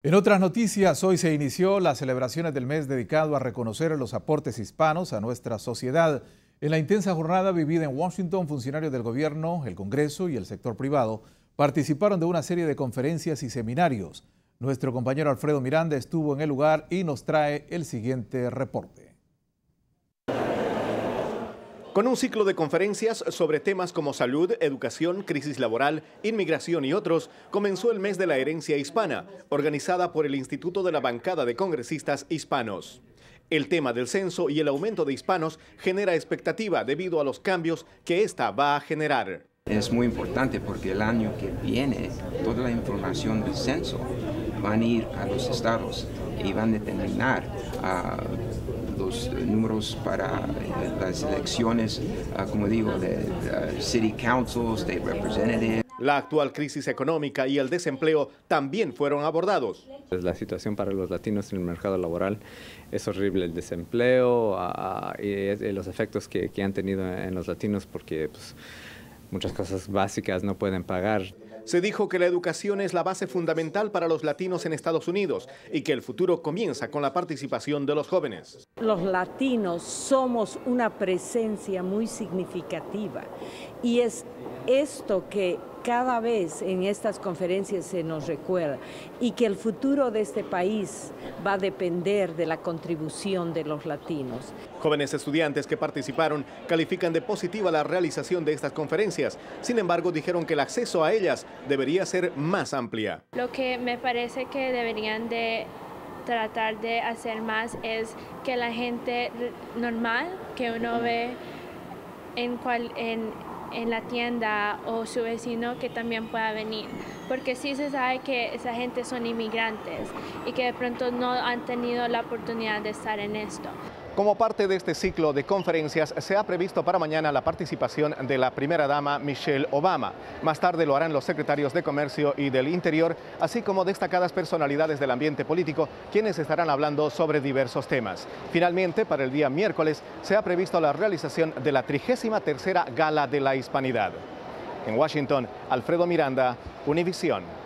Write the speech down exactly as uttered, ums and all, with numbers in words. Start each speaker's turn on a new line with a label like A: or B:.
A: En otras noticias, hoy se inició las celebraciones del mes dedicado a reconocer los aportes hispanos a nuestra sociedad. En la intensa jornada vivida en Washington, funcionarios del gobierno, el Congreso y el sector privado participaron de una serie de conferencias y seminarios. Nuestro compañero Alfredo Miranda estuvo en el lugar y nos trae el siguiente reporte.
B: Con un ciclo de conferencias sobre temas como salud, educación, crisis laboral, inmigración y otros, comenzó el mes de la herencia hispana, organizada por el Instituto de la Bancada de Congresistas Hispanos. El tema del censo y el aumento de hispanos genera expectativa debido a los cambios que esta va a generar.
C: Es muy importante porque el año que viene toda la información del censo van a ir a los estados y van a determinar uh, los números para las elecciones, uh, como digo, de uh, City Council, State Representative.
B: La actual crisis económica y el desempleo también fueron abordados.
D: La situación para los latinos en el mercado laboral es horrible, el desempleo uh, y, y los efectos que, que han tenido en los latinos porque pues, muchas cosas básicas no pueden pagar.
B: Se dijo que la educación es la base fundamental para los latinos en Estados Unidos y que el futuro comienza con la participación de los jóvenes.
E: Los latinos somos una presencia muy significativa y es esto que cada vez en estas conferencias se nos recuerda y que el futuro de este país va a depender de la contribución de los latinos.
B: Jóvenes estudiantes que participaron califican de positiva la realización de estas conferencias. Sin embargo, dijeron que el acceso a ellas debería ser más amplia.
F: Lo que me parece que deberían de tratar de hacer más es que la gente normal que uno ve en cual en en la tienda o su vecino que también pueda venir, porque sí se sabe que esa gente son inmigrantes y que de pronto no han tenido la oportunidad de estar en esto.
B: Como parte de este ciclo de conferencias, se ha previsto para mañana la participación de la primera dama Michelle Obama. Más tarde lo harán los secretarios de Comercio y del Interior, así como destacadas personalidades del ambiente político, quienes estarán hablando sobre diversos temas. Finalmente, para el día miércoles, se ha previsto la realización de la trigésima tercera Gala de la Hispanidad. En Washington, Alfredo Miranda, Univisión.